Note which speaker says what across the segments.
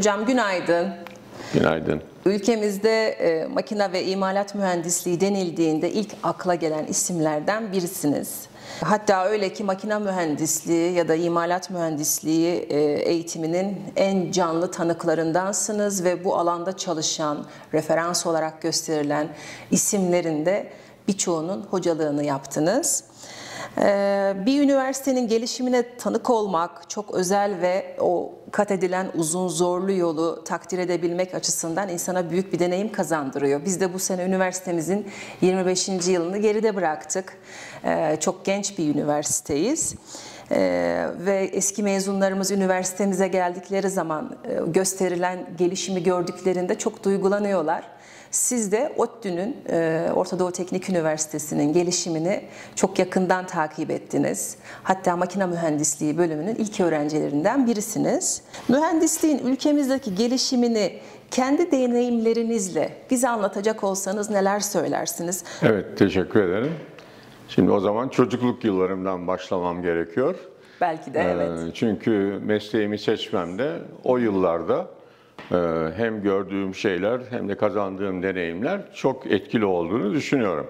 Speaker 1: Hocam günaydın.
Speaker 2: Günaydın.
Speaker 1: Ülkemizde makine ve imalat mühendisliği denildiğinde ilk akla gelen isimlerden birisiniz. Hatta öyle ki makine mühendisliği ya da imalat mühendisliği eğitiminin en canlı tanıklarındansınız ve bu alanda çalışan, referans olarak gösterilen isimlerin de birçoğunun hocalığını yaptınız. Bir üniversitenin gelişimine tanık olmak çok özel ve o kat edilen uzun zorlu yolu takdir edebilmek açısından insana büyük bir deneyim kazandırıyor. Biz de bu sene üniversitemizin 25. yılını geride bıraktık. Çok genç bir üniversiteyiz. Ve eski mezunlarımız üniversitemize geldikleri zaman gösterilen gelişimi gördüklerinde çok duygulanıyorlar. Siz de ODTÜ'nün, Orta Doğu Teknik Üniversitesi'nin gelişimini çok yakından takip ettiniz. Hatta makine mühendisliği bölümünün ilk öğrencilerinden birisiniz. Mühendisliğin ülkemizdeki gelişimini kendi deneyimlerinizle bize anlatacak olsanız neler söylersiniz?
Speaker 2: Evet, teşekkür ederim. Şimdi o zaman çocukluk yıllarımdan başlamam gerekiyor.
Speaker 1: Belki de evet.
Speaker 2: Çünkü mesleğimi seçmemde o yıllarda hem gördüğüm şeyler hem de kazandığım deneyimler çok etkili olduğunu düşünüyorum.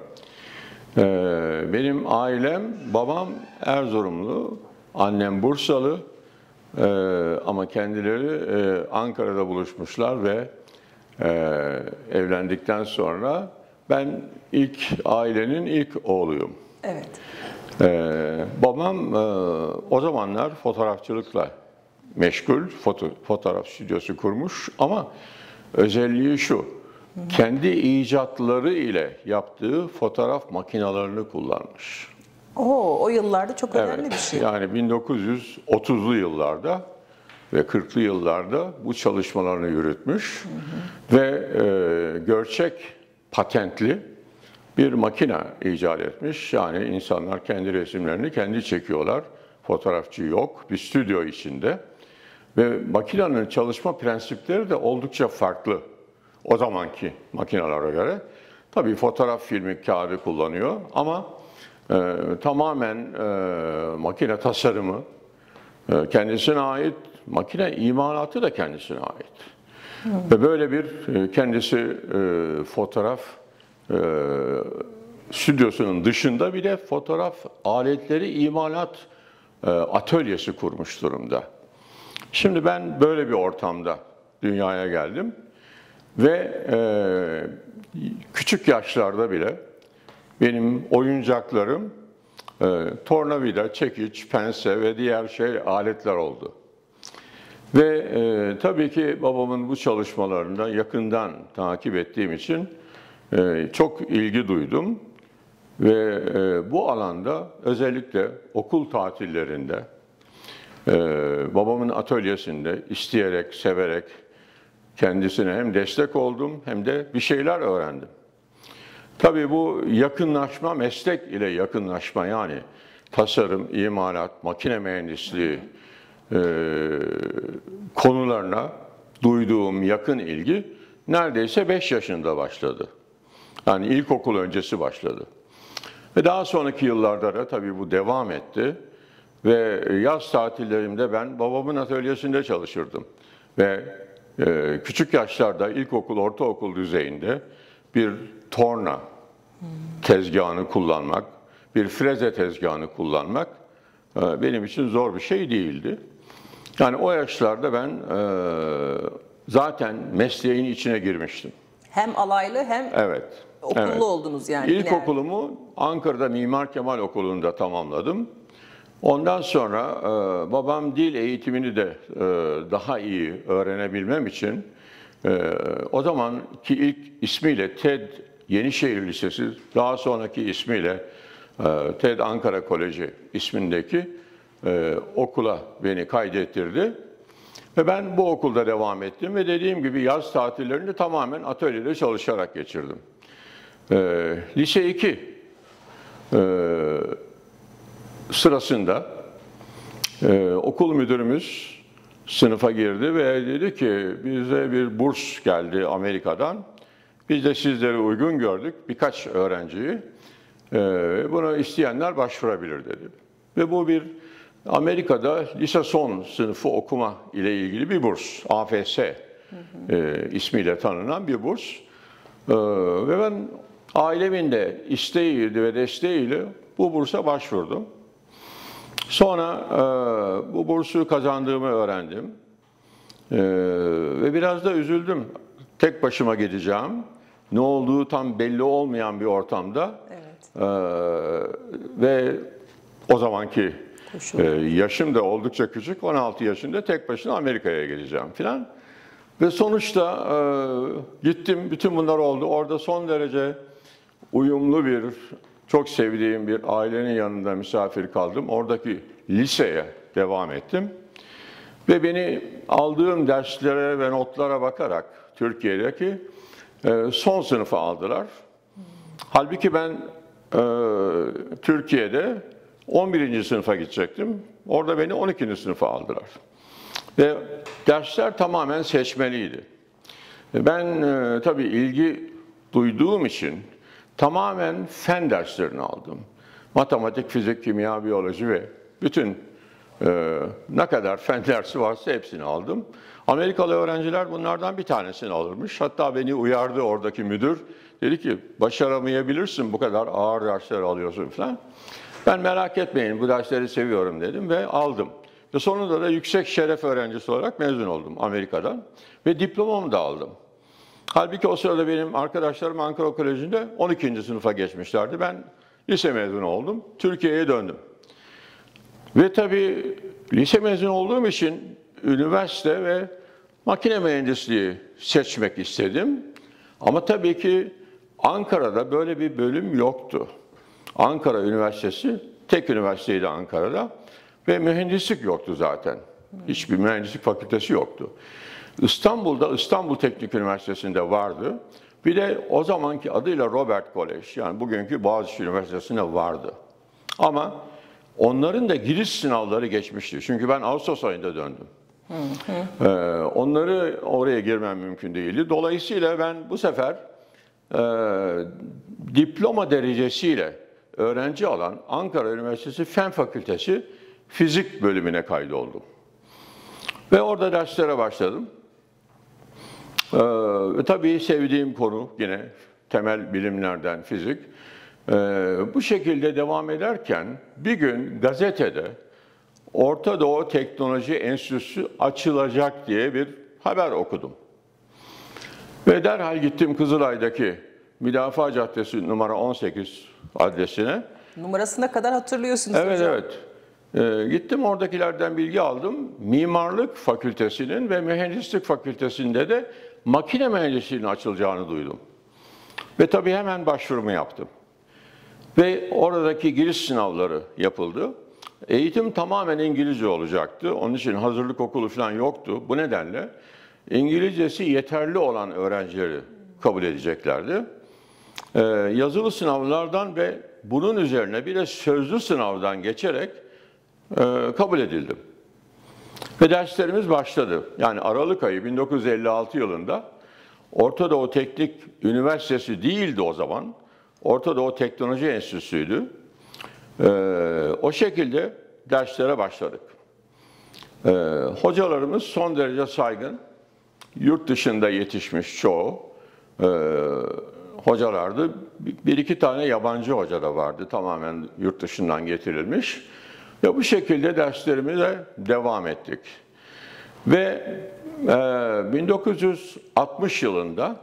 Speaker 2: Benim ailem, babam Erzurumlu, annem Bursalı ama kendileri Ankara'da buluşmuşlar ve evlendikten sonra ben ailenin ilk oğluyum.
Speaker 1: Evet.
Speaker 2: Babam o zamanlar fotoğrafçılıkla meşgul, fotoğraf stüdyosu kurmuş ama özelliği şu, kendi icatları ile yaptığı fotoğraf makinalarını kullanmış.
Speaker 1: O yıllarda çok önemli bir şey.
Speaker 2: Yani 1930'lu yıllarda ve 40'lı yıllarda bu çalışmalarını yürütmüş ve gerçek patentli bir makine icat etmiş. Yani insanlar kendi resimlerini kendi çekiyorlar. Fotoğrafçı yok, bir stüdyo içinde. Ve makinenin çalışma prensipleri de oldukça farklı o zamanki makinelere göre. Tabii fotoğraf filmi kağıdı kullanıyor ama tamamen makine tasarımı kendisine ait, makine imalatı da kendisine ait. Ve böyle bir kendisi fotoğraf stüdyosunun dışında bir de fotoğraf aletleri imalat atölyesi kurmuş durumda. Şimdi ben böyle bir ortamda dünyaya geldim ve küçük yaşlarda bile benim oyuncaklarım tornavida, çekiç, pense ve diğer aletler oldu. Ve tabii ki babamın bu çalışmalarını yakından takip ettiğim için çok ilgi duydum ve bu alanda özellikle okul tatillerinde babamın atölyesinde isteyerek, severek kendisine hem destek oldum hem de bir şeyler öğrendim. Tabii bu yakınlaşma, meslek ile yakınlaşma yani tasarım, imalat, makine mühendisliği konularına duyduğum yakın ilgi neredeyse 5 yaşında başladı. Yani ilkokul öncesi başladı. Ve daha sonraki yıllarda da tabii bu devam etti. Ve yaz tatillerimde ben babamın atölyesinde çalışırdım. Ve küçük yaşlarda ilkokul, ortaokul düzeyinde bir torna tezgahını kullanmak, bir freze tezgahını kullanmak benim için zor bir şey değildi. Yani o yaşlarda ben zaten mesleğin içine girmiştim.
Speaker 1: Hem alaylı hem okullu oldunuz yani.
Speaker 2: İlkokulumu Ankara'da Mimar Kemal Okulu'nda tamamladım. Ondan sonra babam dil eğitimini de daha iyi öğrenebilmem için o zamanki ilk ismiyle TED Yenişehir Lisesi, daha sonraki ismiyle TED Ankara Koleji ismindeki okula beni kaydettirdi. Ve ben bu okulda devam ettim ve dediğim gibi yaz tatillerini tamamen atölyede çalışarak geçirdim. Lise 2 sırasında okul müdürümüz sınıfa girdi ve dedi ki bize bir burs geldi Amerika'dan. Biz de sizleri uygun gördük birkaç öğrenciyi. Bunu isteyenler başvurabilir dedi. Ve bu bir Amerika'da lise son sınıfı okuma ile ilgili bir burs, AFS ismiyle tanınan bir burs. Ve ben ailemin de isteğiyle ve desteğiyle bu bursa başvurdum. Sonra bu bursu kazandığımı öğrendim. Ve biraz da üzüldüm. Tek başıma gideceğim. Ne olduğu tam belli olmayan bir ortamda.
Speaker 1: Evet.
Speaker 2: Ve o zamanki yaşım da oldukça küçük. 16 yaşında tek başına Amerika'ya geleceğim filan. Ve sonuçta gittim. Bütün bunlar oldu. Orada son derece uyumlu bir, çok sevdiğim bir ailenin yanında misafir kaldım. Oradaki liseye devam ettim. Ve beni aldığım derslere ve notlara bakarak Türkiye'deki son sınıfa aldılar. Halbuki ben Türkiye'de 11. sınıfa gidecektim. Orada beni 12. sınıfa aldılar. Ve dersler tamamen seçmeliydi. Ben tabii ilgi duyduğum için tamamen fen derslerini aldım. Matematik, fizik, kimya, biyoloji ve bütün ne kadar fen dersi varsa hepsini aldım. Amerikalı öğrenciler bunlardan bir tanesini alırmış. Hatta beni uyardı oradaki müdür. Dedi ki başaramayabilirsin, bu kadar ağır dersler alıyorsun falan. Ben merak etmeyin, bu dersleri seviyorum dedim ve aldım. Ve sonunda da yüksek şeref öğrencisi olarak mezun oldum Amerika'dan. Ve diplomamı da aldım. Halbuki o sırada benim arkadaşlarım Ankara Koleji'nde 12. sınıfa geçmişlerdi. Ben lise mezunu oldum. Türkiye'ye döndüm. Ve tabii lise mezunu olduğum için üniversite ve makine mühendisliği seçmek istedim. Ama tabii ki Ankara'da böyle bir bölüm yoktu. Ankara Üniversitesi tek üniversiteydi Ankara'da ve mühendislik yoktu zaten. Hiçbir mühendislik fakültesi yoktu. İstanbul'da İstanbul Teknik Üniversitesi'nde vardı. Bir de o zamanki adıyla Robert College, yani bugünkü Boğaziçi Üniversitesi'nde vardı. Ama onların da giriş sınavları geçmişti. Çünkü ben Ağustos ayında döndüm. Onları oraya girmem mümkün değildi. Dolayısıyla ben bu sefer diploma derecesiyle öğrenci alan Ankara Üniversitesi Fen Fakültesi Fizik bölümüne kaydoldum. Ve orada derslere başladım. Tabii sevdiğim konu yine temel bilimlerden fizik. Bu şekilde devam ederken bir gün gazetede Orta Doğu Teknoloji Enstitüsü açılacak diye bir haber okudum. Ve derhal gittim Kızılay'daki Müdafaa Caddesi numara 18 adresine.
Speaker 1: Numarasına kadar hatırlıyorsunuz
Speaker 2: evet,
Speaker 1: hocam.
Speaker 2: Evet. Gittim oradakilerden bilgi aldım. Mimarlık Fakültesinin ve Mühendislik Fakültesinde de makine mühendisliğinin açılacağını duydum. Ve tabii hemen başvurumu yaptım. Ve oradaki giriş sınavları yapıldı. Eğitim tamamen İngilizce olacaktı. Onun için hazırlık okulu falan yoktu. Bu nedenle İngilizcesi yeterli olan öğrencileri kabul edeceklerdi. Yazılı sınavlardan ve bunun üzerine bir de sözlü sınavdan geçerek kabul edildim. Ve derslerimiz başladı. Yani Aralık ayı 1956 yılında Orta Doğu Teknik Üniversitesi değildi o zaman. Orta Doğu Teknoloji Enstitüsü'ydü. O şekilde derslere başladık. Hocalarımız son derece saygın, yurt dışında yetişmiş çoğu hocalardı. Bir iki tane yabancı hoca da vardı, tamamen yurt dışından getirilmiş. Ve bu şekilde derslerimize devam ettik. Ve 1960 yılında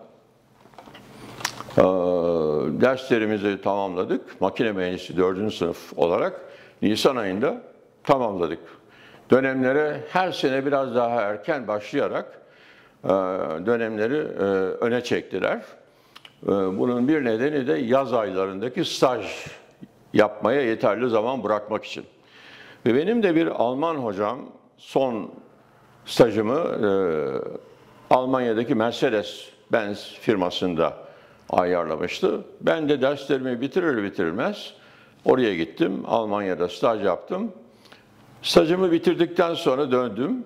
Speaker 2: derslerimizi tamamladık. Makine mühendisliği 4. sınıf olarak Nisan ayında tamamladık. Dönemlere her sene biraz daha erken başlayarak dönemleri öne çektiler. Bunun bir nedeni de yaz aylarındaki staj yapmaya yeterli zaman bırakmak için. Ve benim de bir Alman hocam son stajımı Almanya'daki Mercedes-Benz firmasında ayarlamıştı. Ben de derslerimi bitirir bitirmez oraya gittim. Almanya'da staj yaptım. Stajımı bitirdikten sonra döndüm.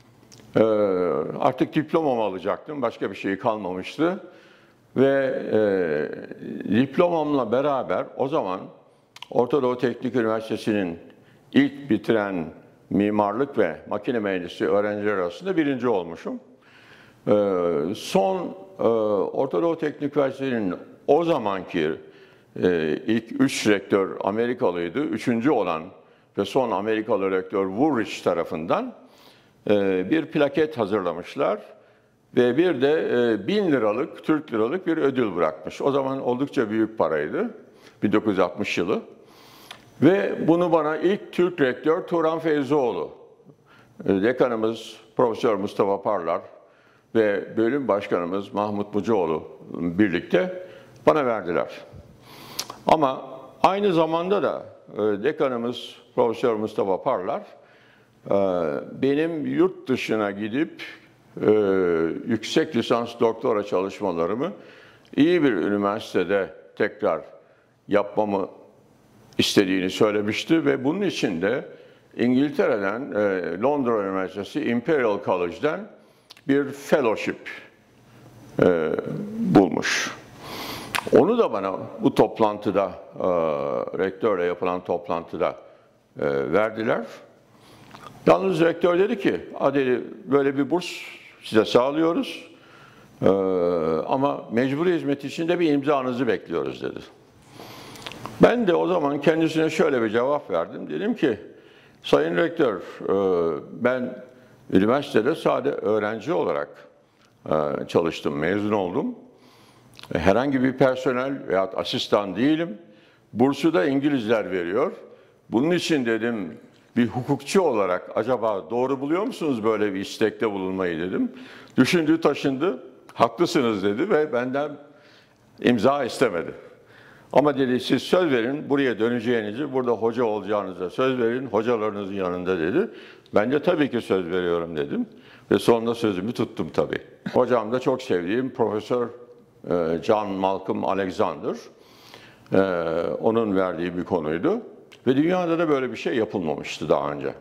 Speaker 2: Artık diplomamı alacaktım. Başka bir şey kalmamıştı. Ve diplomamla beraber o zaman Orta Doğu Teknik Üniversitesi'nin ilk bitiren mimarlık ve makine mühendisliği öğrencileri arasında birinci olmuşum. Son Orta Doğu Teknik Üniversitesi'nin o zamanki ilk 3 rektör Amerikalıydı. Üçüncü olan ve son Amerikalı rektör Woolrich tarafından bir plaket hazırlamışlar. Ve bir de 1000 liralık, Türk liralık bir ödül bırakmış. O zaman oldukça büyük paraydı. 1960 yılı. Ve bunu bana ilk Türk rektör Turan Feyzioğlu, dekanımız Profesör Mustafa Parlar ve bölüm başkanımız Mahmut Mucuoğlu birlikte bana verdiler. Ama aynı zamanda da dekanımız Profesör Mustafa Parlar benim yurt dışına gidip yüksek lisans doktora çalışmalarımı iyi bir üniversitede tekrar yapmamı istediğini söylemişti ve bunun için de İngiltere'den Londra Üniversitesi Imperial College'den bir fellowship bulmuş. Onu da bana bu toplantıda, rektörle yapılan toplantıda verdiler. Yalnız rektör dedi ki, hadi böyle bir burs size sağlıyoruz ama mecburi hizmet için de bir imzanızı bekliyoruz dedi. Ben de o zaman kendisine şöyle bir cevap verdim. Dedim ki, Sayın Rektör, ben üniversitede sade öğrenci olarak çalıştım, mezun oldum. Herhangi bir personel veya asistan değilim. Bursu da İngilizler veriyor. Bunun için dedim, bir hukukçu olarak acaba doğru buluyor musunuz böyle bir istekte bulunmayı dedim. Düşündü taşındı, haklısınız dedi ve benden imza istemedi. Ama dedi siz söz verin buraya döneceğinizi, burada hoca olacağınıza söz verin, hocalarınızın yanında dedi. Ben de tabii ki söz veriyorum dedim ve sonunda sözümü tuttum tabii. Hocam da çok sevdiğim Profesör John Malcolm Alexander, onun verdiği bir konuydu. Ve dünyada da böyle bir şey yapılmamıştı daha önce.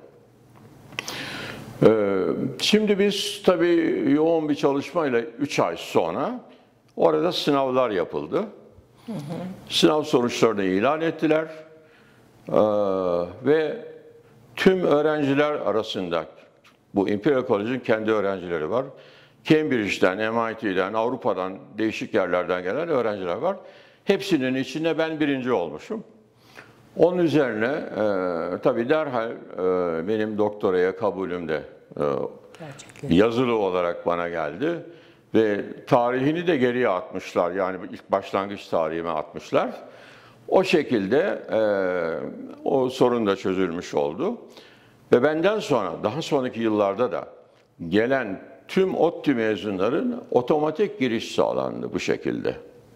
Speaker 2: Şimdi biz tabii yoğun bir çalışmayla 3 ay sonra orada sınavlar yapıldı. Sınav sonuçlarını ilan ettiler. Ve tüm öğrenciler arasında, bu Imperial College'in kendi öğrencileri var. Cambridge'den, MIT'den, Avrupa'dan, değişik yerlerden gelen öğrenciler var. Hepsinin içinde ben birinci olmuşum. Onun üzerine tabii derhal benim doktoraya kabulüm de yazılı olarak bana geldi. Ve tarihini de geriye atmışlar. Yani ilk başlangıç tarihime atmışlar. O şekilde o sorun da çözülmüş oldu. Ve benden sonra, daha sonraki yıllarda da gelen tüm ODTÜ mezunların otomatik giriş sağlandı bu şekilde.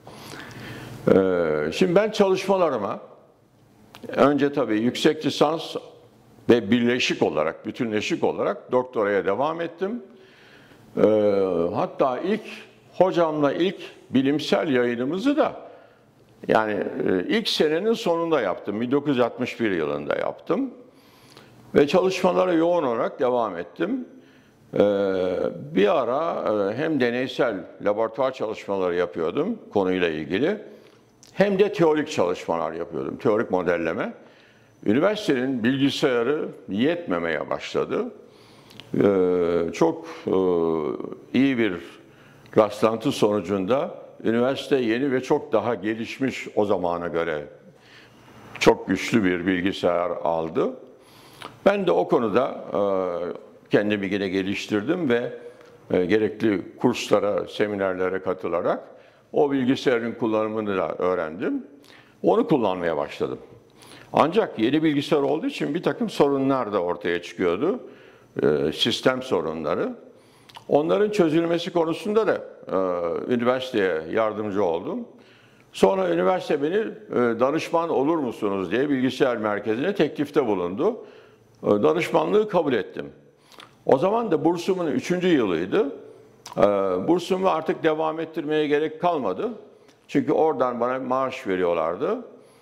Speaker 2: Şimdi ben çalışmalarıma önce tabii yüksek lisans ve birleşik olarak, bütünleşik olarak doktoraya devam ettim. Hatta hocamla ilk bilimsel yayınımızı da yani ilk senenin sonunda yaptım. 1961 yılında yaptım. Ve çalışmalara yoğun olarak devam ettim. Bir ara hem deneysel laboratuvar çalışmaları yapıyordum konuyla ilgili. Hem de teorik çalışmalar yapıyordum, teorik modelleme. Üniversitenin bilgisayarı yetmemeye başladı. Çok iyi bir rastlantı sonucunda üniversite yeni ve çok daha gelişmiş o zamana göre çok güçlü bir bilgisayar aldı. Ben de o konuda kendimi yine geliştirdim ve gerekli kurslara, seminerlere katılarak o bilgisayarın kullanımını da öğrendim. Onu kullanmaya başladım. Ancak yeni bilgisayar olduğu için bir takım sorunlar da ortaya çıkıyordu. Sistem sorunları. Onların çözülmesi konusunda da üniversiteye yardımcı oldum. Sonra üniversite beni danışman olur musunuz diye bilgisayar merkezine teklifte bulundu. Danışmanlığı kabul ettim. O zaman da bursumun 3. yılıydı. Bursumu artık devam ettirmeye gerek kalmadı. Çünkü oradan bana maaş veriyorlardı.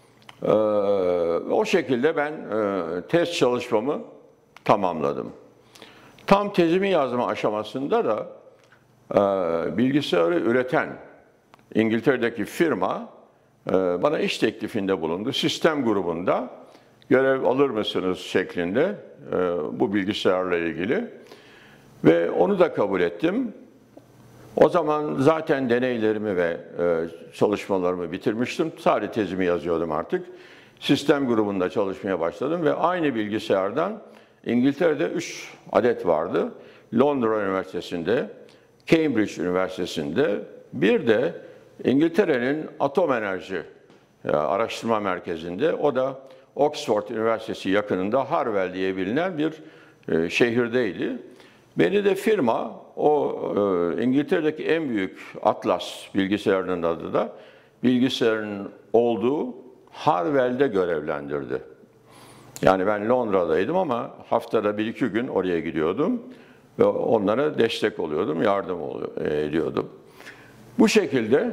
Speaker 2: O şekilde ben tez çalışmamı tamamladım. Tam tezimi yazma aşamasında da bilgisayarı üreten İngiltere'deki firma bana iş teklifinde bulundu. Sistem grubunda görev alır mısınız şeklinde bu bilgisayarla ilgili. Ve onu da kabul ettim. O zaman zaten deneylerimi ve çalışmalarımı bitirmiştim. Sadece tezimi yazıyordum artık. Sistem grubunda çalışmaya başladım ve aynı bilgisayardan İngiltere'de 3 adet vardı. Londra Üniversitesi'nde, Cambridge Üniversitesi'nde, bir de İngiltere'nin Atom Enerji Araştırma Merkezi'nde, o da Oxford Üniversitesi yakınında Harwell diye bilinen bir şehirdeydi. Beni de firma, o İngiltere'deki en büyük Atlas bilgisayarının adı da, bilgisayarın olduğu Harwell'de görevlendirdi. Yani ben Londra'daydım ama haftada 1-2 gün oraya gidiyordum ve onlara destek oluyordum, yardım ediyordum. Bu şekilde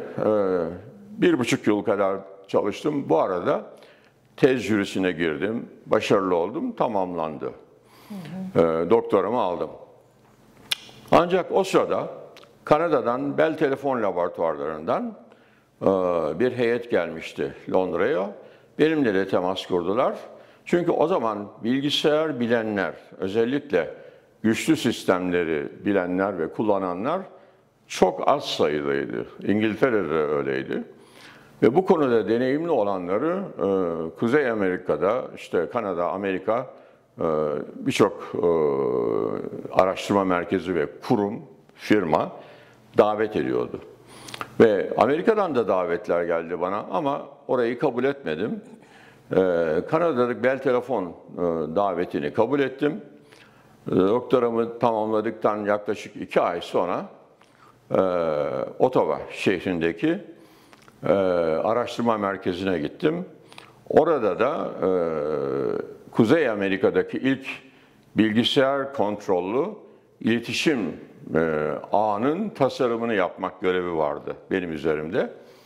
Speaker 2: 1,5 yıl kadar çalıştım. Bu arada tez jürisine girdim, başarılı oldum, tamamlandı. Doktoramı aldım. Ancak o sırada Kanada'dan Bell Telefon Laboratuvarlarından bir heyet gelmişti Londra'ya. Benimle de temas kurdular. Çünkü o zaman bilgisayar bilenler, özellikle güçlü sistemleri bilenler ve kullananlar çok az sayıdaydı. İngiltere'de öyleydi. Ve bu konuda deneyimli olanları Kuzey Amerika'da, işte Kanada, Amerika, birçok araştırma merkezi ve kurum, firma davet ediyordu. Ve Amerika'dan da davetler geldi bana ama orayı kabul etmedim. Kanada'daki Bell Telefon davetini kabul ettim. Doktoramı tamamladıktan yaklaşık 2 ay sonra Ottawa şehrindeki araştırma merkezine gittim. Orada da Kuzey Amerika'daki ilk bilgisayar kontrollü iletişim ağının tasarımını yapmak görevi vardı benim üzerimde.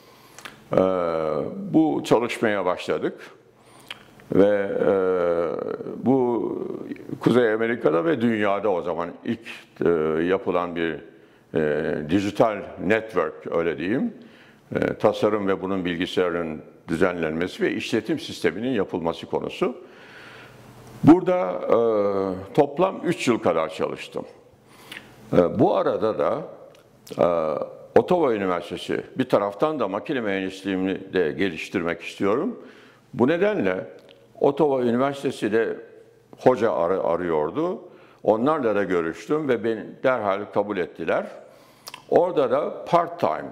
Speaker 2: Bu çalışmaya başladık ve bu Kuzey Amerika'da ve dünyada o zaman ilk yapılan bir dijital network, öyle diyeyim. Tasarım ve bunun bilgisayarın düzenlenmesi ve işletim sisteminin yapılması konusu. Burada toplam 3 yıl kadar çalıştım. Bu arada da Ottawa Üniversitesi, bir taraftan da makine mühendisliğini de geliştirmek istiyorum. Bu nedenle Ottawa Üniversitesi de hoca arıyordu. Onlarla da görüştüm ve beni derhal kabul ettiler. Orada da part-time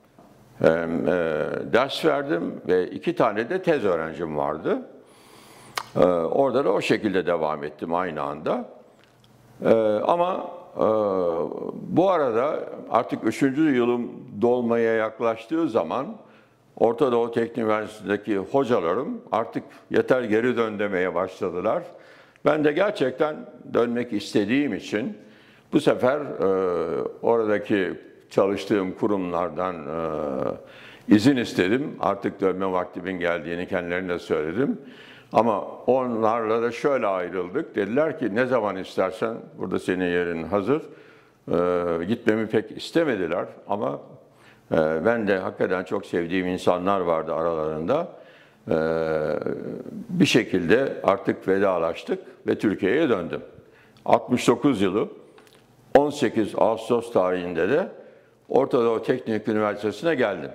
Speaker 2: ders verdim ve 2 tane de tez öğrencim vardı. Orada da o şekilde devam ettim aynı anda. Ama bu arada artık 3. yılım dolmaya yaklaştığı zaman Orta Doğu Teknik Üniversitesi'ndeki hocalarım artık yeter geri dön demeye başladılar. Ben de gerçekten dönmek istediğim için bu sefer oradaki çalıştığım kurumlardan izin istedim. Artık dönme vaktimin geldiğini kendilerine söyledim. Ama onlarla da şöyle ayrıldık. Dediler ki ne zaman istersen burada senin yerin hazır. Gitmemi pek istemediler ama ben de hakikaten çok sevdiğim insanlar vardı aralarında. Bir şekilde artık vedalaştık ve Türkiye'ye döndüm. 69 yılı 18 Ağustos tarihinde de Orta Doğu Teknik Üniversitesi'ne geldim.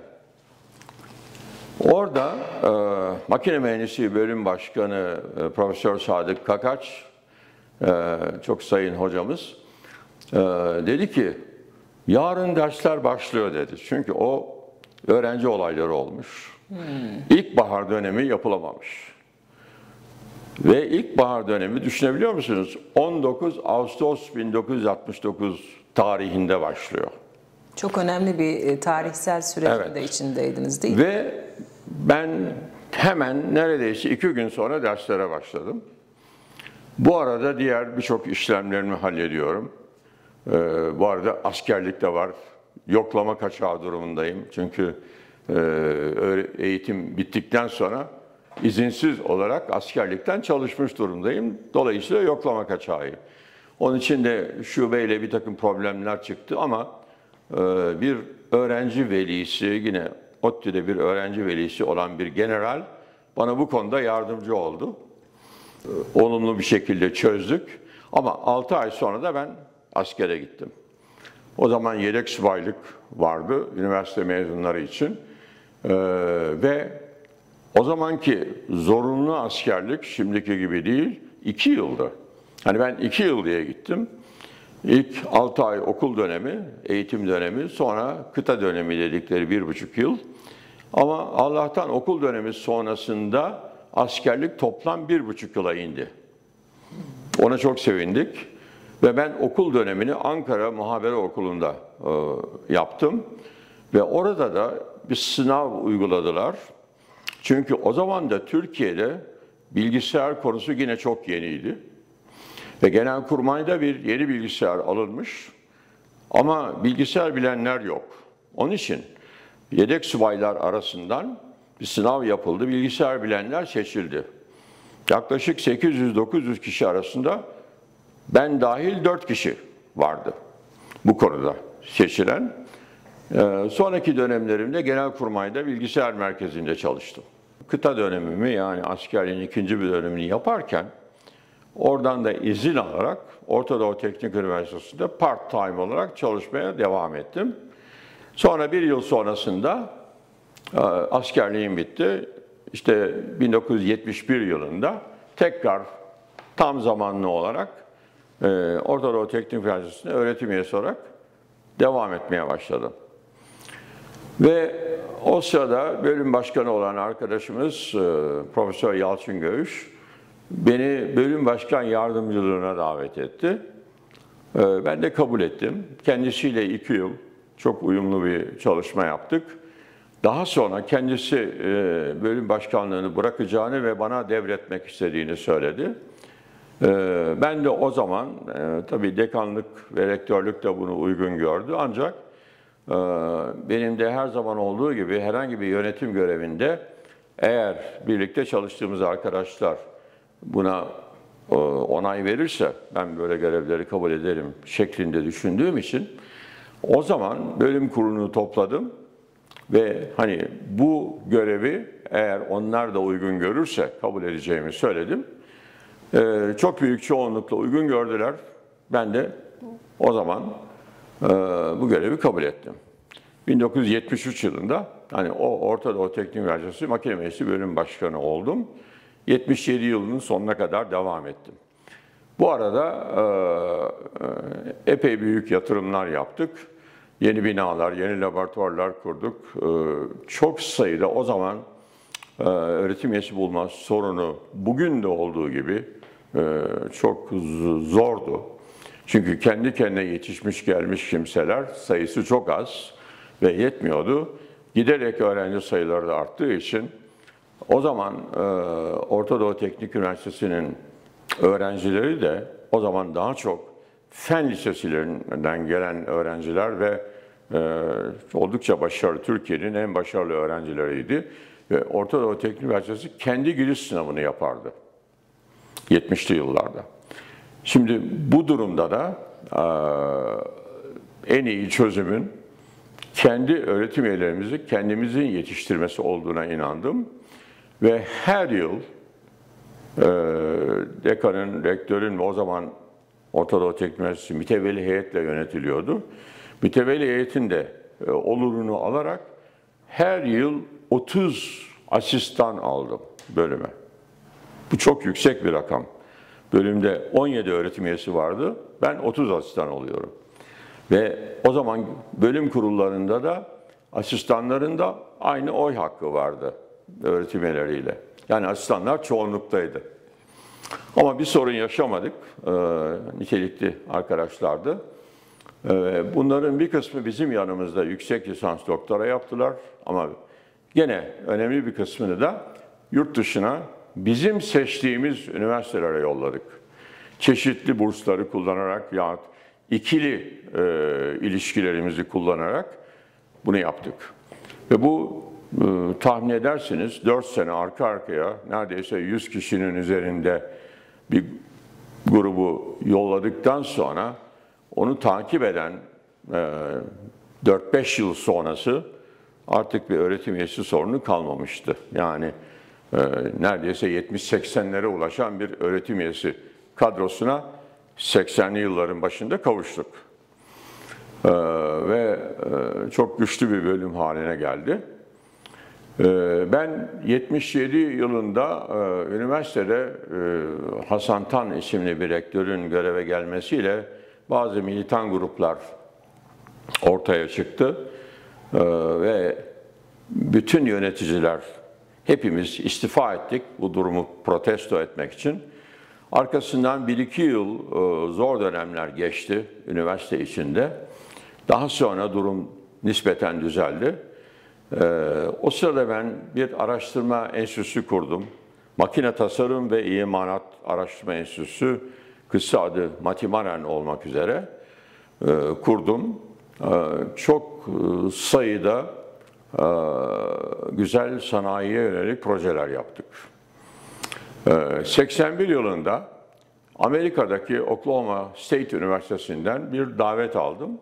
Speaker 2: Orada makine mühendisliği bölüm başkanı Profesör Sadık Kakaç, çok sayın hocamız, dedi ki yarın dersler başlıyor dedi. Çünkü o öğrenci olayları olmuş. İlkbahar dönemi yapılamamış. Ve ilkbahar dönemi düşünebiliyor musunuz? 19 Ağustos 1969 tarihinde başlıyor.
Speaker 1: Çok önemli bir tarihsel sürecin
Speaker 2: Evet.
Speaker 1: de içindeydiniz değil mi?
Speaker 2: Ve ben hemen neredeyse 2 gün sonra derslere başladım. Bu arada diğer birçok işlemlerimi hallediyorum. Bu arada askerlik de var. Yoklama kaçağı durumundayım. Çünkü eğitim bittikten sonra izinsiz olarak askerlikten çalışmış durumdayım. Dolayısıyla yoklama kaçağıyım. Onun için de şubeyle bir takım problemler çıktı ama bir öğrenci velisi, yine ODTÜ'de bir öğrenci velisi olan bir general bana bu konuda yardımcı oldu. olumlu bir şekilde çözdük. Ama 6 ay sonra da ben askere gittim. O zaman yedek subaylık vardı üniversite mezunları için. Ve o zamanki zorunlu askerlik şimdiki gibi değil, 2 yıldı. Hani ben 2 yıl diye gittim. İlk 6 ay okul dönemi, eğitim dönemi, sonra kıta dönemi dedikleri 1,5 yıl. Ama Allah'tan okul dönemi sonrasında askerlik toplam 1,5 yıla indi. Ona çok sevindik. Ve ben okul dönemini Ankara Muhabere Okulu'nda yaptım. Ve orada da bir sınav uyguladılar. Çünkü o zaman da Türkiye'de bilgisayar konusu yine çok yeniydi. Ve Genelkurmay'da bir yeni bilgisayar alınmış. Ama bilgisayar bilenler yok. Onun için yedek subaylar arasından bir sınav yapıldı. Bilgisayar bilenler seçildi. Yaklaşık 800-900 kişi arasında ben dahil 4 kişi vardı bu konuda seçilen. Sonraki dönemlerimde Genelkurmay'da bilgisayar merkezinde çalıştım. Kıta dönemimi yani askerliğin 2. bir dönemini yaparken oradan da izin alarak Orta Doğu Teknik Üniversitesi'nde part-time olarak çalışmaya devam ettim. Sonra 1 yıl sonrasında askerliğim bitti. İşte 1971 yılında tekrar tam zamanlı olarak Orta Doğu Teknik Üniversitesi'nde öğretim üyesi olarak devam etmeye başladım. Ve o sırada bölüm başkanı olan arkadaşımız Profesör Yalçın Göğüş beni bölüm başkan yardımcılığına davet etti. Ben de kabul ettim. Kendisiyle 2 yıl çok uyumlu bir çalışma yaptık. Daha sonra kendisi bölüm başkanlığını bırakacağını ve bana devretmek istediğini söyledi. Ben de o zaman tabii dekanlık ve rektörlük de bunu uygun gördü. Ancak benim de her zaman olduğu gibi herhangi bir yönetim görevinde eğer birlikte çalıştığımız arkadaşlar buna onay verirse ben böyle görevleri kabul ederim şeklinde düşündüğüm için o zaman bölüm kurulunu topladım ve hani bu görevi eğer onlar da uygun görürse kabul edeceğimi söyledim. Çok büyük çoğunlukla uygun gördüler. Ben de o zaman bu görevi kabul ettim. 1973 yılında hani o Orta Doğu Teknik Üniversitesi Makine Mühendisliği Bölüm Başkanı oldum. 77 yılının sonuna kadar devam ettim. Bu arada epey büyük yatırımlar yaptık. Yeni binalar, yeni laboratuvarlar kurduk. Çok sayıda o zaman öğretim üyesi bulma sorunu bugün de olduğu gibi çok zordu. Çünkü kendi kendine yetişmiş gelmiş kimseler sayısı çok az ve yetmiyordu. Giderek öğrenci sayıları da arttığı için o zaman Orta Doğu Teknik Üniversitesi'nin öğrencileri de o zaman daha çok fen liselerinden gelen öğrenciler ve oldukça başarılı, Türkiye'nin en başarılı öğrencileriydi. Ve Orta Doğu Teknik Üniversitesi kendi giriş sınavını yapardı 70'li yıllarda. Şimdi bu durumda da en iyi çözümün kendi öğretim üyelerimizi kendimizin yetiştirmesi olduğuna inandım. Ve her yıl dekanın, rektörün ve o zaman Orta Doğu Teknik Üniversitesi mütevelli heyetle yönetiliyordu. Mütevelli heyetin de olurunu alarak her yıl 30 asistan aldım bölüme. Bu çok yüksek bir rakam. Bölümde 17 öğretim üyesi vardı. Ben 30 asistan oluyorum. Ve o zaman bölüm kurullarında da asistanların da aynı oy hakkı vardı öğretim üyeleriyle. Yani asistanlar çoğunluktaydı. Ama bir sorun yaşamadık. Nitelikli arkadaşlardı. Bunların bir kısmı bizim yanımızda yüksek lisans doktora yaptılar. Ama gene önemli bir kısmını da yurt dışına bizim seçtiğimiz üniversitelere yolladık. Çeşitli bursları kullanarak yahut ikili ilişkilerimizi kullanarak bunu yaptık. Ve bu tahmin edersiniz 4 sene arka arkaya neredeyse 100 kişinin üzerinde bir grubu yolladıktan sonra onu takip eden 4-5 yıl sonrası artık bir öğretim üyesi sorunu kalmamıştı. Yani neredeyse 70-80'lere ulaşan bir öğretim üyesi kadrosuna 80'li yılların başında kavuştuk. Ve çok güçlü bir bölüm haline geldi. Ben 77 yılında üniversitede Hasan Tan isimli bir rektörün göreve gelmesiyle bazı militan gruplar ortaya çıktı ve bütün yöneticiler hepimiz istifa ettik bu durumu protesto etmek için. Arkasından 1-2 yıl zor dönemler geçti üniversite içinde. Daha sonra durum nispeten düzeldi. O sırada ben bir araştırma enstitüsü kurdum. Makine Tasarım ve İmalat Araştırma Enstitüsü, kısa adı Matimaran olmak üzere kurdum. Çok sayıda güzel sanayiye yönelik projeler yaptık. 81 yılında Amerika'daki Oklahoma State Üniversitesi'nden bir davet aldım.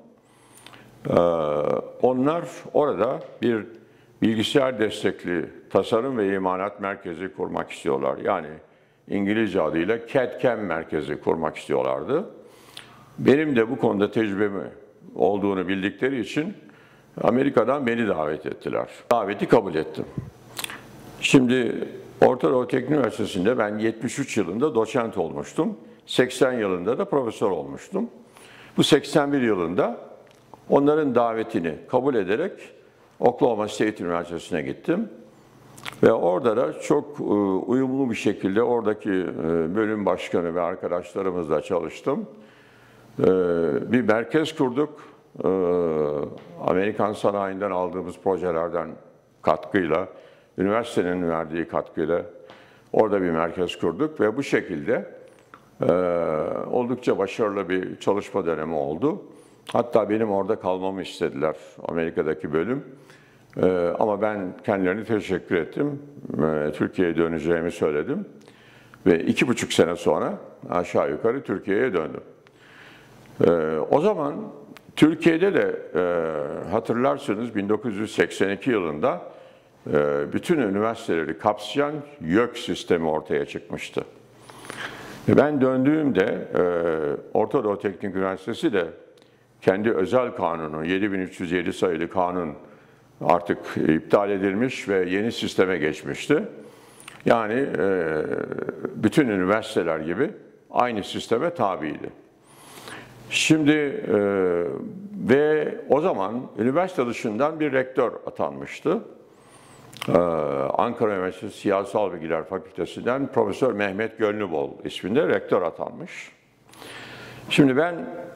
Speaker 2: Onlar orada bir bilgisayar destekli tasarım ve imalat merkezi kurmak istiyorlar. Yani İngilizce adıyla CAD/CAM merkezi kurmak istiyorlardı. Benim de bu konuda tecrübemi olduğunu bildikleri için Amerika'dan beni davet ettiler. Daveti kabul ettim. Şimdi Orta Doğu Teknik Üniversitesi'nde ben 73 yılında doçent olmuştum. 80 yılında da profesör olmuştum. Bu 81 yılında onların davetini kabul ederek Oklahoma State Üniversitesi'ne gittim. Ve orada da çok uyumlu bir şekilde oradaki bölüm başkanı ve arkadaşlarımızla çalıştım. Bir merkez kurduk. Amerikan sanayinden aldığımız projelerden katkıyla, üniversitenin verdiği katkıyla orada bir merkez kurduk ve bu şekilde oldukça başarılı bir çalışma dönemi oldu. Hatta benim orada kalmamı istediler, Amerika'daki bölüm. Ama ben kendilerine teşekkür ettim. Türkiye'ye döneceğimi söyledim. Ve 2,5 sene sonra aşağı yukarı Türkiye'ye döndüm. O zaman Türkiye'de de hatırlarsınız 1982 yılında bütün üniversiteleri kapsayan YÖK sistemi ortaya çıkmıştı. Ben döndüğümde Orta Doğu Teknik Üniversitesi de kendi özel kanunu, 7307 sayılı kanun artık iptal edilmiş ve yeni sisteme geçmişti. Yani bütün üniversiteler gibi aynı sisteme tabiydi. Şimdi ve o zaman üniversite dışından bir rektör atanmıştı. Ankara Üniversitesi Siyasal Bilgiler Fakültesinden Profesör Mehmet Gönlübol isminde rektör atanmış. Şimdi ben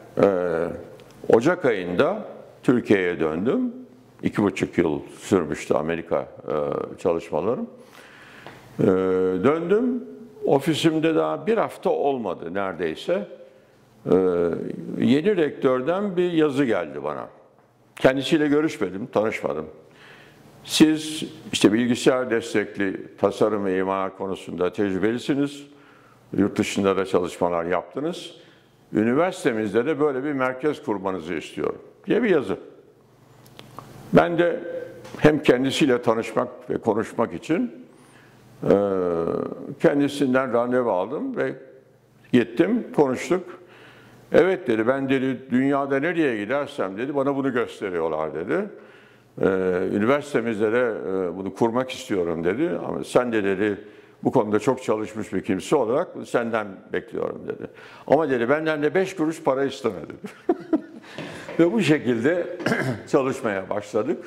Speaker 2: Ocak ayında Türkiye'ye döndüm. 2,5 yıl sürmüştü Amerika çalışmalarım. Döndüm, ofisimde daha bir hafta olmadı neredeyse. Yeni rektörden bir yazı geldi bana. Kendisiyle görüşmedim, tanışmadım. Siz işte bilgisayar destekli tasarım ve imalat konusunda tecrübelisiniz. Yurt dışında da çalışmalar yaptınız. Üniversitemizde de böyle bir merkez kurmanızı istiyorum diye bir yazı. Ben de hem kendisiyle tanışmak ve konuşmak için kendisinden randevu aldım ve gittim, konuştuk. Evet dedi, ben dedi dünyada nereye gidersem dedi bana bunu gösteriyorlar dedi. Üniversitemizde de bunu kurmak istiyorum dedi. Ama sen de dedi bu konuda çok çalışmış bir kimse olarak senden bekliyorum dedi. Ama dedi benden de 5 kuruş para isteme dedi. Ve bu şekilde çalışmaya başladık.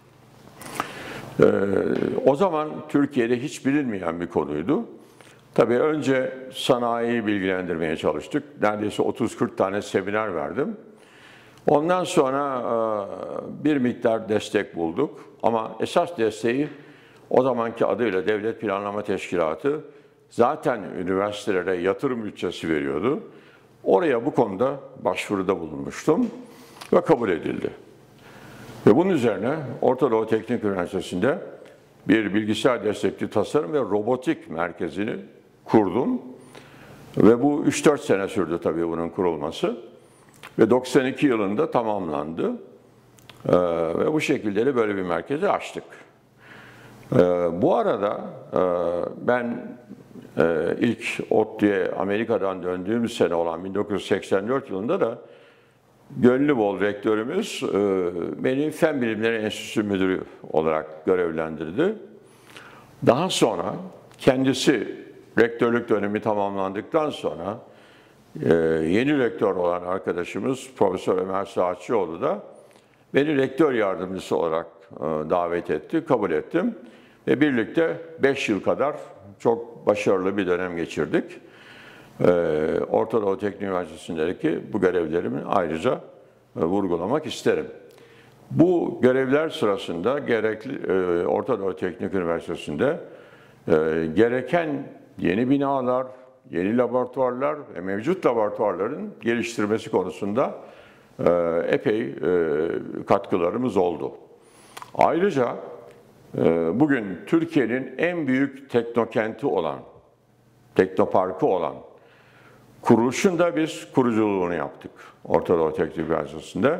Speaker 2: O zaman Türkiye'de hiç bilinmeyen bir konuydu. Tabii önce sanayiyi bilgilendirmeye çalıştık. Neredeyse 30-40 tane seminer verdim. Ondan sonra bir miktar destek bulduk. Ama esas desteği o zamanki adıyla Devlet Planlama Teşkilatı zaten üniversitelere yatırım bütçesi veriyordu. Oraya bu konuda başvuruda bulunmuştum ve kabul edildi. Ve bunun üzerine Orta Doğu Teknik Üniversitesi'nde bir bilgisayar destekli tasarım ve robotik merkezini kurdum. Ve bu 3-4 sene sürdü tabii bunun kurulması. Ve 92 yılında tamamlandı. Ve bu şekilde de böyle bir merkezi açtık. Bu arada ben ilk ODTÜ'ye Amerika'dan döndüğüm sene olan 1984 yılında da Gönlübol rektörümüz beni Fen Bilimleri Enstitüsü Müdürü olarak görevlendirdi. Daha sonra kendisi rektörlük dönemi tamamlandıktan sonra yeni rektör olan arkadaşımız Profesör Ömer Saatçioğlu da beni rektör yardımcısı olarak davet etti, kabul ettim. Ve birlikte 5 yıl kadar çok başarılı bir dönem geçirdik. Orta Doğu Teknik Üniversitesi'ndeki bu görevlerimi ayrıca vurgulamak isterim. Bu görevler sırasında gerekli Orta Doğu Teknik Üniversitesi'nde gereken yeni binalar, yeni laboratuvarlar ve mevcut laboratuvarların geliştirmesi konusunda epey katkılarımız oldu. Ayrıca bugün Türkiye'nin en büyük teknokenti olan, teknoparkı olan kuruluşun da biz kuruculuğunu yaptık Orta Doğu Teknik Üniversitesi'nde.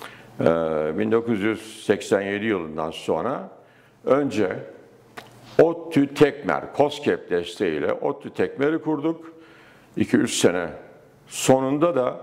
Speaker 2: 1987 yılından sonra önce ODTÜ Tekmer, KOSGEB desteğiyle ODTÜ Tekmer'i kurduk. 2-3 sene sonunda da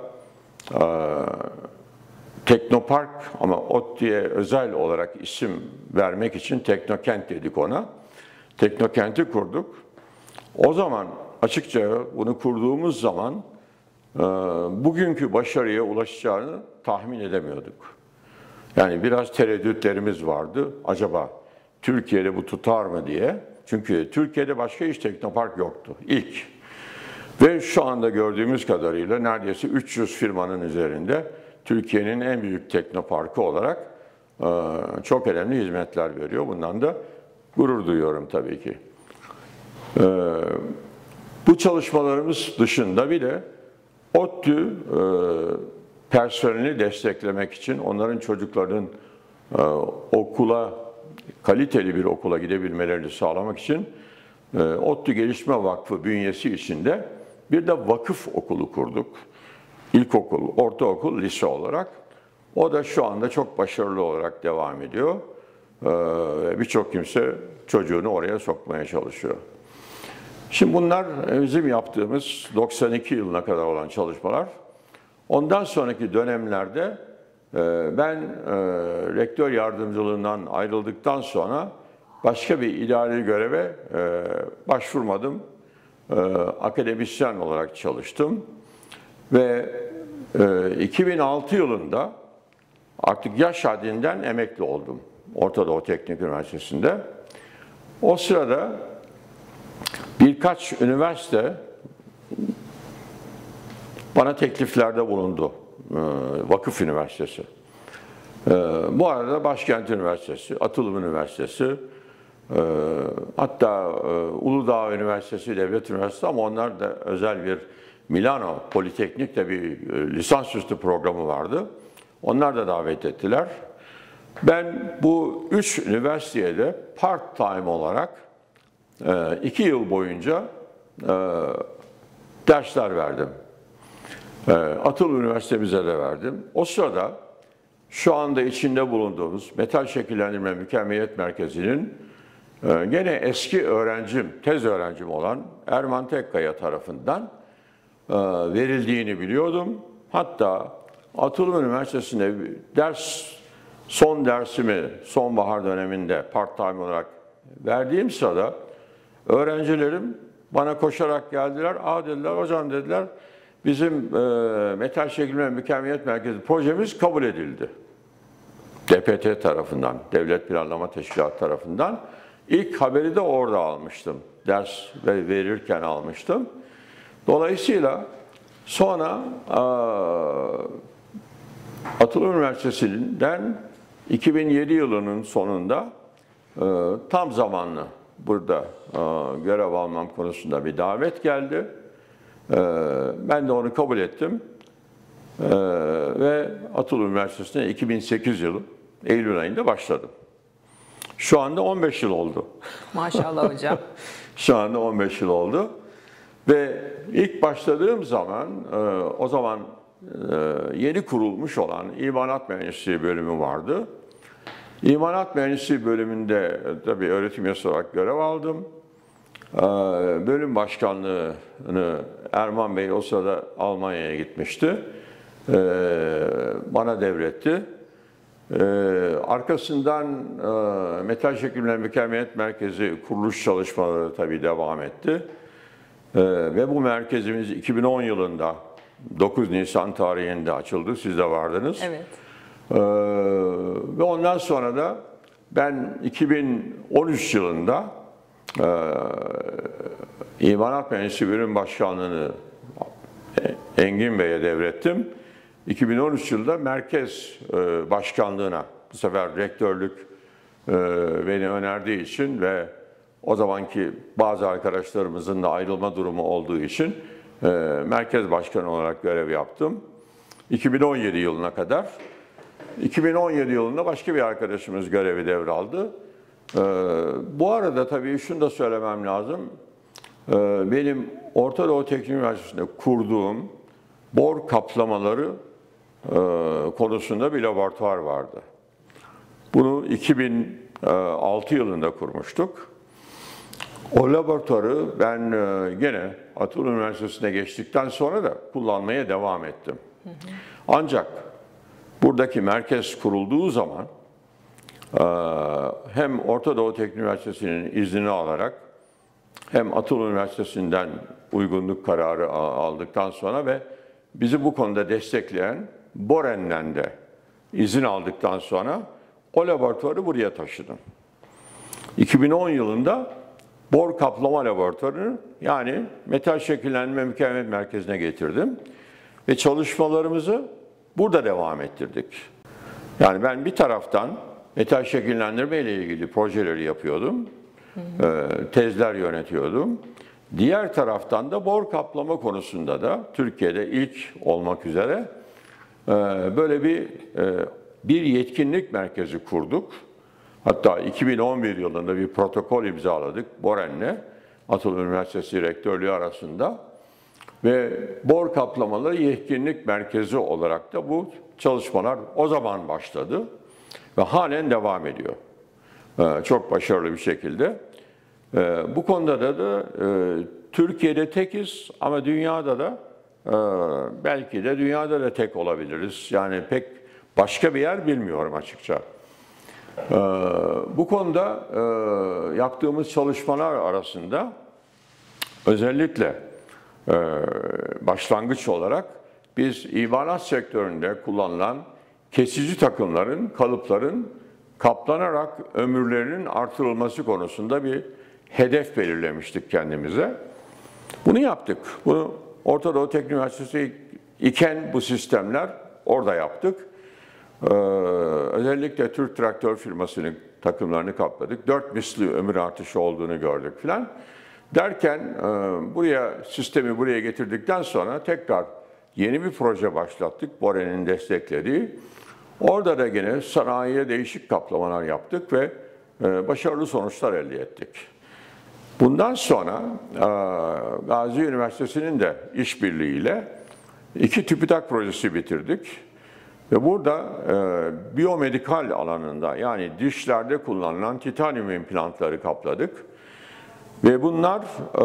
Speaker 2: Teknopark, ama ODTÜ'ye özel olarak isim vermek için Teknokent dedik ona. Teknokent'i kurduk. O zaman açıkça bunu kurduğumuz zaman bugünkü başarıya ulaşacağını tahmin edemiyorduk. Yani biraz tereddütlerimiz vardı. Acaba Türkiye'de bu tutar mı diye. Çünkü Türkiye'de başka hiç teknopark yoktu. İlk. Ve şu anda gördüğümüz kadarıyla neredeyse 300 firmanın üzerinde Türkiye'nin en büyük teknoparkı olarak çok önemli hizmetler veriyor. Bundan da gurur duyuyorum tabii ki. Bu çalışmalarımız dışında bir de ODTÜ personeli desteklemek için, onların çocuklarının okula, kaliteli bir okula gidebilmelerini sağlamak için ODTÜ Gelişme Vakfı bünyesi içinde bir de vakıf okulu kurduk. İlkokul, ortaokul, lise olarak. O da şu anda çok başarılı olarak devam ediyor. Birçok kimse çocuğunu oraya sokmaya çalışıyor. Şimdi bunlar bizim yaptığımız 92 yılına kadar olan çalışmalar. Ondan sonraki dönemlerde ben rektör yardımcılığından ayrıldıktan sonra başka bir idari göreve başvurmadım. Akademisyen olarak çalıştım. Ve 2006 yılında artık yaş haddinden emekli oldum Orta Doğu Teknik Üniversitesi'nde. O sırada birkaç üniversite bana tekliflerde bulundu. Vakıf Üniversitesi. Bu arada Başkent Üniversitesi, Atılım Üniversitesi, hatta Uludağ Üniversitesi, Devlet Üniversitesi, ama onlar da özel bir Milano Politeknik'te bir lisansüstü programı vardı. Onlar da davet ettiler. Ben bu 3 üniversiteye de part-time olarak 2 yıl boyunca dersler verdim. Atıl Üniversitemize de verdim. O sırada şu anda içinde bulunduğumuz Metal Şekillendirme Mükemmeliyet Merkezi'nin gene eski öğrencim, tez öğrencim olan Erman Tekkaya tarafından verildiğini biliyordum. Hatta Atılım Üniversitesi'nde son dersimi sonbahar döneminde part-time olarak verdiğim sırada öğrencilerim bana koşarak geldiler. Dediler, hocam dediler, bizim Metal Şekillendirme Mükemmeliyet Merkezi projemiz kabul edildi. DPT tarafından, Devlet Planlama Teşkilatı tarafından. İlk haberi de orada almıştım. Ders verirken almıştım. Dolayısıyla sonra Atılım Üniversitesi'nden 2007 yılının sonunda tam zamanlı burada görev almam konusunda bir davet geldi. Ben de onu kabul ettim. Ve Atılım Üniversitesi'ne 2008 yılı Eylül ayında başladım. Şu anda 15 yıl oldu.
Speaker 1: Maşallah hocam.
Speaker 2: Şu anda 15 yıl oldu. Ve ilk başladığım zaman, o zaman yeni kurulmuş olan İmalat Mühendisliği bölümü vardı. İmalat Mühendisliği bölümünde tabii öğretim üyesi olarak görev aldım. Bölüm başkanlığını Erman Bey o sırada Almanya'ya gitmişti. Bana devretti. Arkasından Metal Şekil ve Mükemmeliyet Merkezi kuruluş çalışmaları tabii devam etti. Ve bu merkezimiz 2010 yılında 9 Nisan tarihinde açıldı. Siz de vardınız.
Speaker 1: Evet.
Speaker 2: Ve ondan sonra da ben 2013 yılında İmalat Mühendisliği Bölüm Başkanlığı'nı Engin Bey'e devrettim. 2013 yılında merkez başkanlığına, bu sefer rektörlük beni önerdiği için ve o zamanki bazı arkadaşlarımızın da ayrılma durumu olduğu için merkez başkanı olarak görev yaptım. 2017 yılına kadar. 2017 yılında başka bir arkadaşımız görevi devraldı. Bu arada tabii şunu da söylemem lazım. Benim Orta Doğu Teknik Üniversitesi'nde kurduğum bor kaplamaları konusunda bir laboratuvar vardı. Bunu 2006 yılında kurmuştuk. O laboratuvarı ben gene Atıl Üniversitesi'ne geçtikten sonra da kullanmaya devam ettim. Ancak buradaki merkez kurulduğu zaman hem Orta Doğu Teknik Üniversitesi'nin iznini alarak hem Atıl Üniversitesi'nden uygunluk kararı aldıktan sonra ve bizi bu konuda destekleyen Boren'den de izin aldıktan sonra o laboratuvarı buraya taşıdım. 2010 yılında bor kaplama laboratuvarını yani metal şekillenme mükemmeliyet merkezine getirdim ve çalışmalarımızı burada devam ettirdik. Yani ben bir taraftan metal şekillendirme ile ilgili projeleri yapıyordum, tezler yönetiyordum. Diğer taraftan da bor kaplama konusunda da Türkiye'de ilk olmak üzere böyle bir yetkinlik merkezi kurduk. Hatta 2011 yılında bir protokol imzaladık Boren'le Atıl Üniversitesi Rektörlüğü arasında ve bor kaplamaları yetkinlik merkezi olarak da bu çalışmalar o zaman başladı ve halen devam ediyor. Çok başarılı bir şekilde. Bu konuda da Türkiye'de tekiz ama dünyada da belki de dünyada da tek olabiliriz. Yani pek başka bir yer bilmiyorum açıkça. Bu konuda yaptığımız çalışmalar arasında özellikle başlangıç olarak biz imalat sektöründe kullanılan kesici takımların, kalıpların kaplanarak ömürlerinin artırılması konusunda bir hedef belirlemiştik kendimize. Bunu yaptık. Bunu Orta Doğu Teknik Üniversitesi iken bu sistemler orada yaptık. Özellikle Türk traktör firmasının takımlarını kapladık. 4 misli ömür artışı olduğunu gördük filan. Derken sistemi buraya getirdikten sonra tekrar yeni bir proje başlattık. Boren'in desteklediği. Orada da yine sanayiye değişik kaplamalar yaptık ve başarılı sonuçlar elde ettik. Bundan sonra Gazi Üniversitesi'nin de işbirliğiyle 2 TÜBİTAK projesi bitirdik. Ve burada biyomedikal alanında yani dişlerde kullanılan titanyum implantları kapladık. Ve bunlar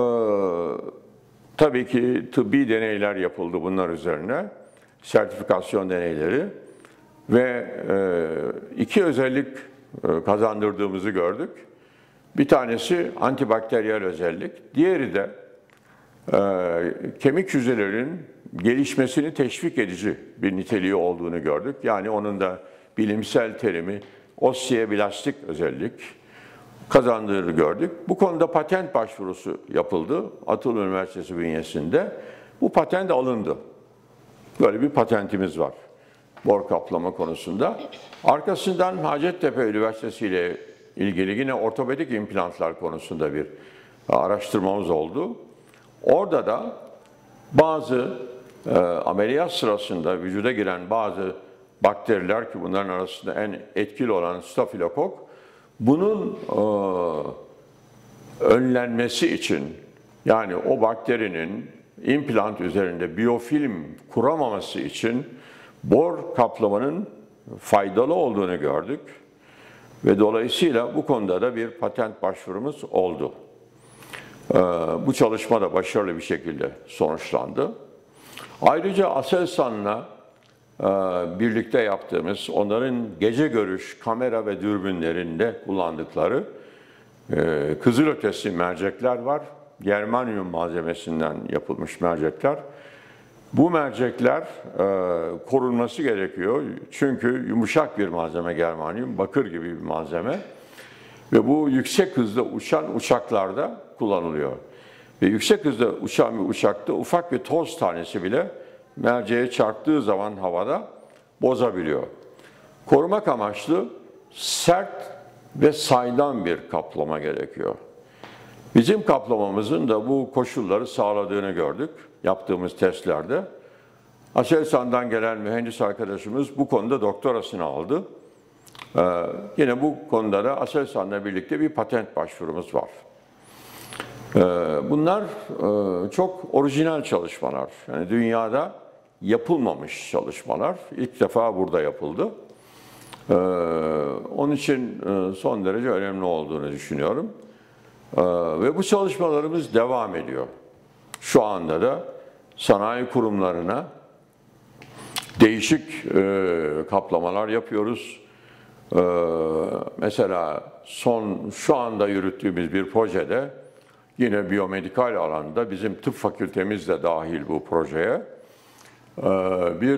Speaker 2: tabii ki tıbbi deneyler yapıldı bunlar üzerine. Sertifikasyon deneyleri. Ve 2 özellik kazandırdığımızı gördük. Bir tanesi antibakteriyel özellik. Diğeri de kemik hücrelerinin gelişmesini teşvik edici bir niteliği olduğunu gördük. Yani onun da bilimsel terimi osteoblastik özellik kazandığını gördük. Bu konuda patent başvurusu yapıldı Atıl Üniversitesi bünyesinde. Bu patent alındı. Böyle bir patentimiz var bor kaplama konusunda. Arkasından Hacettepe Üniversitesi ile ilgili yine ortopedik implantlar konusunda bir araştırmamız oldu. Orada da bazı ameliyat sırasında vücuda giren bazı bakteriler ki bunların arasında en etkili olan stafilokok, bunun önlenmesi için yani o bakterinin implant üzerinde biyofilm kuramaması için bor kaplamanın faydalı olduğunu gördük. ve dolayısıyla bu konuda da bir patent başvurumuz oldu. Bu çalışma da başarılı bir şekilde sonuçlandı. Ayrıca Aselsan'la birlikte yaptığımız, onların gece görüş kamera ve dürbünlerinde kullandıkları kızılötesi mercekler var. Germanyum malzemesinden yapılmış mercekler. Bu mercekler korunması gerekiyor. Çünkü yumuşak bir malzeme germanyum, bakır gibi bir malzeme. Ve bu yüksek hızda uçan uçaklarda kullanılıyor. Ve yüksek hızda uçan bir uçakta ufak bir toz tanesi bile merceğe çarptığı zaman havada bozabiliyor. Korumak amaçlı sert ve saydam bir kaplama gerekiyor. Bizim kaplamamızın da bu koşulları sağladığını gördük yaptığımız testlerde. Aselsan'dan gelen mühendis arkadaşımız bu konuda doktorasını aldı. Yine bu konuda da Aselsan'la birlikte bir patent başvurumuz var. Bunlar çok orijinal çalışmalar. Yani dünyada yapılmamış çalışmalar. İlk defa burada yapıldı. Onun için son derece önemli olduğunu düşünüyorum. Ve bu çalışmalarımız devam ediyor. Şu anda da sanayi kurumlarına değişik kaplamalar yapıyoruz. Mesela şu anda yürüttüğümüz bir projede yine biyomedikal alanda bizim tıp fakültemiz de dahil bu projeye bir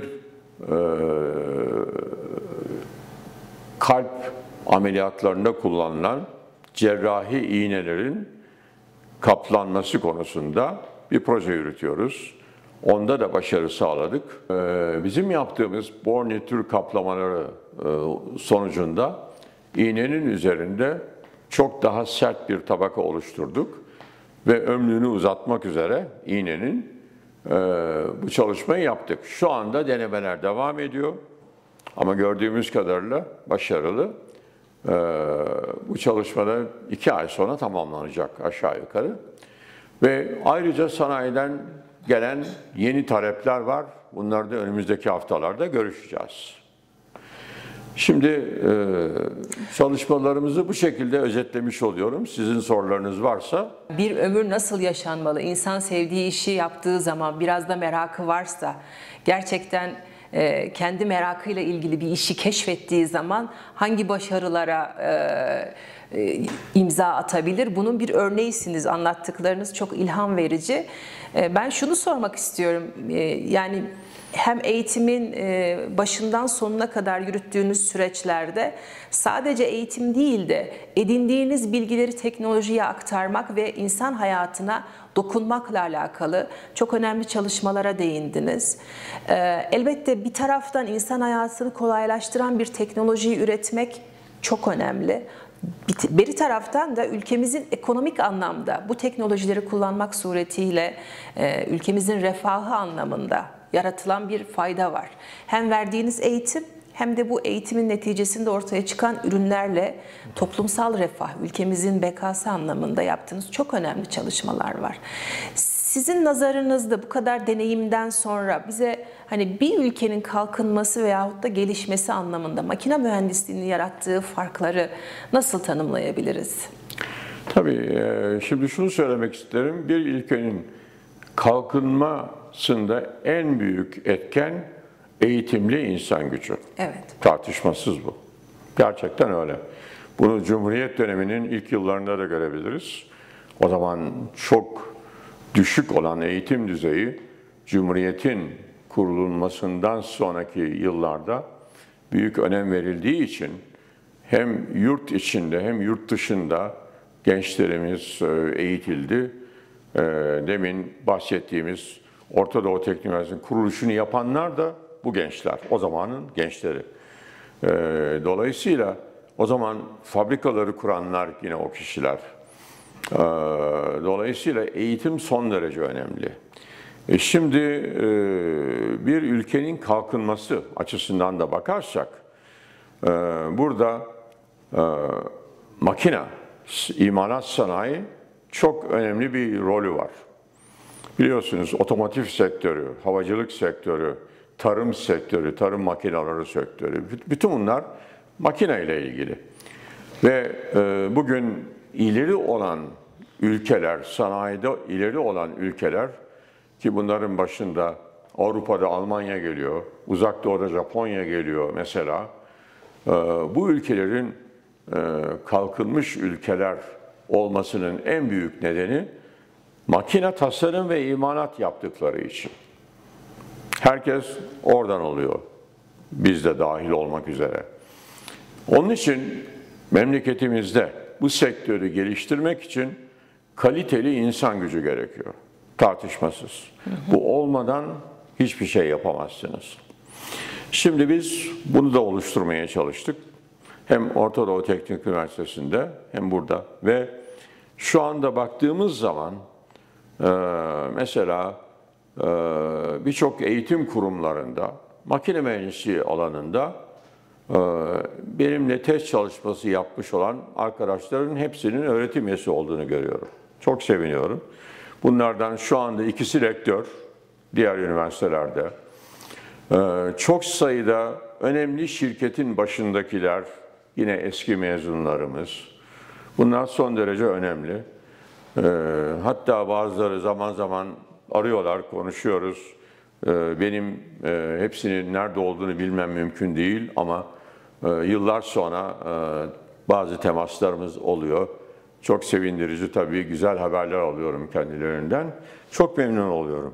Speaker 2: kalp ameliyatlarında kullanılan cerrahi iğnelerin kaplanması konusunda bir proje yürütüyoruz. Onda da başarı sağladık. Bizim yaptığımız Born-Nitür kaplamaları sonucunda iğnenin üzerinde çok daha sert bir tabaka oluşturduk ve ömrünü uzatmak üzere iğnenin bu çalışmayı yaptık. Şu anda denemeler devam ediyor ama gördüğümüz kadarıyla başarılı. Bu çalışmada 2 ay sonra tamamlanacak aşağı yukarı. Ve ayrıca sanayiden gelen yeni talepler var. Bunları da önümüzdeki haftalarda görüşeceğiz. Şimdi çalışmalarımızı bu şekilde özetlemiş oluyorum. Sizin sorularınız varsa.
Speaker 1: Bir ömür nasıl yaşanmalı? İnsan sevdiği işi yaptığı zaman, biraz da merakı varsa, gerçekten kendi merakıyla ilgili bir işi keşfettiği zaman hangi başarılara imza atabilir? Bunun bir örneğisiniz. Anlattıklarınız çok ilham verici. Ben şunu sormak istiyorum. Yani hem eğitimin başından sonuna kadar yürüttüğünüz süreçlerde sadece eğitim değil de edindiğiniz bilgileri teknolojiye aktarmak ve insan hayatına dokunmakla alakalı çok önemli çalışmalara değindiniz. Elbette bir taraftan insan hayatını kolaylaştıran bir teknolojiyi üretmek çok önemli. Bir taraftan da ülkemizin ekonomik anlamda bu teknolojileri kullanmak suretiyle ülkemizin refahı anlamında yaratılan bir fayda var. Hem verdiğiniz eğitim hem de bu eğitimin neticesinde ortaya çıkan ürünlerle toplumsal refah, ülkemizin bekası anlamında yaptığınız çok önemli çalışmalar var. Sizin nazarınızda bu kadar deneyimden sonra bize hani bir ülkenin kalkınması veyahut da gelişmesi anlamında makine mühendisliğinin yarattığı farkları nasıl tanımlayabiliriz?
Speaker 2: Tabii, şimdi şunu söylemek isterim. Bir ülkenin kalkınmasında en büyük etken eğitimli insan gücü.
Speaker 1: Evet.
Speaker 2: Tartışmasız bu. Gerçekten öyle. Bunu Cumhuriyet döneminin ilk yıllarında da görebiliriz. O zaman çok düşük olan eğitim düzeyi Cumhuriyet'in kurulmasından sonraki yıllarda büyük önem verildiği için hem yurt içinde hem yurt dışında gençlerimiz eğitildi. Demin bahsettiğimiz Orta Doğu Teknik Üniversitesi'nin kuruluşunu yapanlar da bu gençler, o zamanın gençleri. Dolayısıyla o zaman fabrikaları kuranlar yine o kişiler. Dolayısıyla eğitim son derece önemli. Şimdi bir ülkenin kalkınması açısından da bakarsak, burada makine, imalat sanayi çok önemli bir rolü var. Biliyorsunuz otomotiv sektörü, havacılık sektörü, tarım sektörü, tarım makineleri sektörü, bütün bunlar makine ile ilgili. Ve bugün ileri olan ülkeler, sanayide ileri olan ülkeler ki bunların başında Avrupa'da Almanya geliyor, Uzak Doğu'da Japonya geliyor mesela. Bu ülkelerin kalkınmış ülkeler olmasının en büyük nedeni makine tasarım ve imalat yaptıkları için. Herkes oradan oluyor, biz de dahil olmak üzere. Onun için memleketimizde bu sektörü geliştirmek için kaliteli insan gücü gerekiyor, tartışmasız. Bu olmadan hiçbir şey yapamazsınız. Şimdi biz bunu da oluşturmaya çalıştık. Hem Orta Doğu Teknik Üniversitesi'nde hem burada ve şu anda baktığımız zaman mesela birçok eğitim kurumlarında makine mühendisliği alanında benimle test çalışması yapmış olan arkadaşların hepsinin öğretim üyesi olduğunu görüyorum. Çok seviniyorum. Bunlardan şu anda ikisi rektör, diğer üniversitelerde. Çok sayıda önemli şirketin başındakiler, yine eski mezunlarımız. Bunlar son derece önemli. Hatta bazıları zaman zaman arıyorlar, konuşuyoruz. Benim hepsinin nerede olduğunu bilmem mümkün değil ama yıllar sonra bazı temaslarımız oluyor. Çok sevindirici tabii, güzel haberler alıyorum kendilerinden. Çok memnun oluyorum.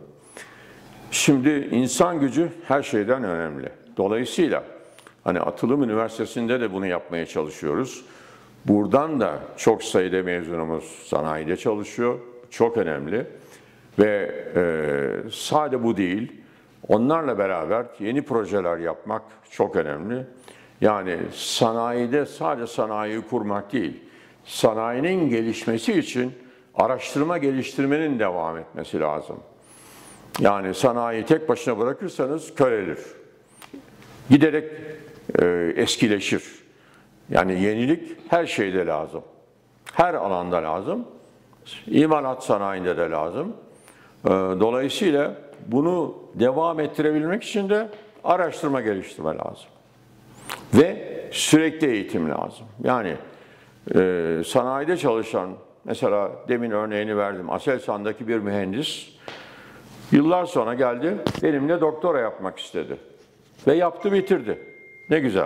Speaker 2: Şimdi insan gücü her şeyden önemli. Dolayısıyla hani Atılım Üniversitesi'nde de bunu yapmaya çalışıyoruz. Buradan da çok sayıda mezunumuz sanayide çalışıyor. Çok önemli. Ve sadece bu değil, onlarla beraber yeni projeler yapmak çok önemli. Yani sanayide sadece sanayiyi kurmak değil, sanayinin gelişmesi için araştırma geliştirmenin devam etmesi lazım. Yani sanayi tek başına bırakırsanız körelir. Giderek eskileşir. Yani yenilik her şeyde lazım. Her alanda lazım. İmalat sanayinde de lazım. Dolayısıyla bunu devam ettirebilmek için de araştırma geliştirme lazım. Ve sürekli eğitim lazım. Yani sanayide çalışan, mesela demin örneğini verdim, Aselsan'daki bir mühendis yıllar sonra geldi, benimle doktora yapmak istedi. Ve yaptı, bitirdi. Ne güzel.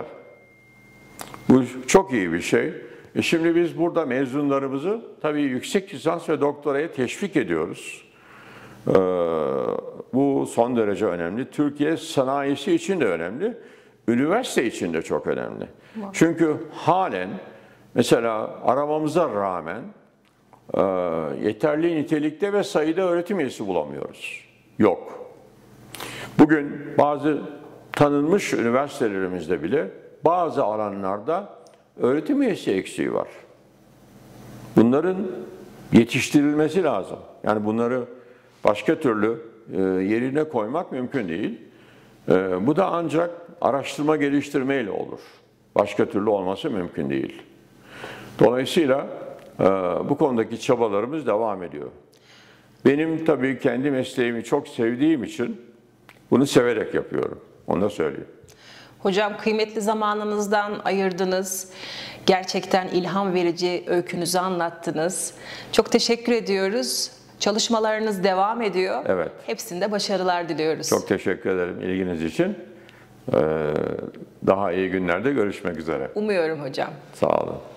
Speaker 2: Bu çok iyi bir şey. Şimdi biz burada mezunlarımızı tabii yüksek lisans ve doktoraya teşvik ediyoruz. Bu son derece önemli. Türkiye sanayisi için de önemli. Üniversite için de çok önemli. Çünkü halen mesela aramamıza rağmen yeterli nitelikte ve sayıda öğretim üyesi bulamıyoruz. Yok. Bugün bazı tanınmış üniversitelerimizde bile bazı alanlarda öğretim üyesi eksiği var. Bunların yetiştirilmesi lazım. Yani bunları başka türlü yerine koymak mümkün değil. Bu da ancak araştırma geliştirmeyle olur. Başka türlü olması mümkün değil. Dolayısıyla bu konudaki çabalarımız devam ediyor. Benim tabii kendi mesleğimi çok sevdiğim için bunu severek yapıyorum. Onu da söyleyeyim.
Speaker 1: Hocam, kıymetli zamanınızdan ayırdınız. Gerçekten ilham verici öykünüzü anlattınız. Çok teşekkür ediyoruz. Çalışmalarınız devam ediyor.
Speaker 2: Evet.
Speaker 1: Hepsinde başarılar diliyoruz.
Speaker 2: Çok teşekkür ederim ilginiz için. Daha iyi günlerde görüşmek üzere.
Speaker 1: Umuyorum hocam.
Speaker 2: Sağ olun.